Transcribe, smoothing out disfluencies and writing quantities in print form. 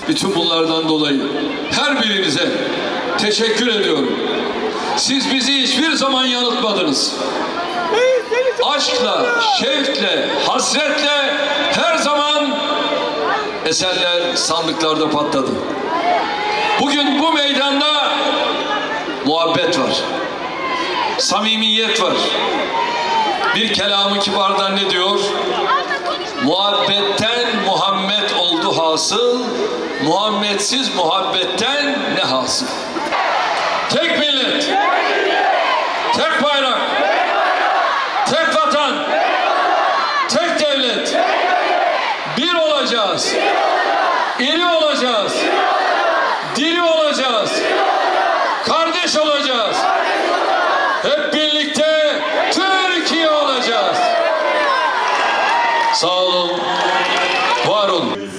Bütün bunlardan dolayı her birinize teşekkür ediyorum. Siz bizi hiçbir zaman yanıltmadınız. Aşkla, şevkle, hasretle her zaman eserler sandıklarda patladı. Bugün bu meydanda muhabbet var. Samimiyet var. Bir kelamı kibardan ne diyor? Muhabbetten Muhammed oldu hasıl, Muhammedsiz muhabbetten ne hasıl? Tek millet, tek bayrak, tek vatan, tek devlet. Bir olacağız, iri olacağız, diri olacağız, kardeş olacağız. Hep birlikte Türkiye olacağız. Sağ olun, var olun.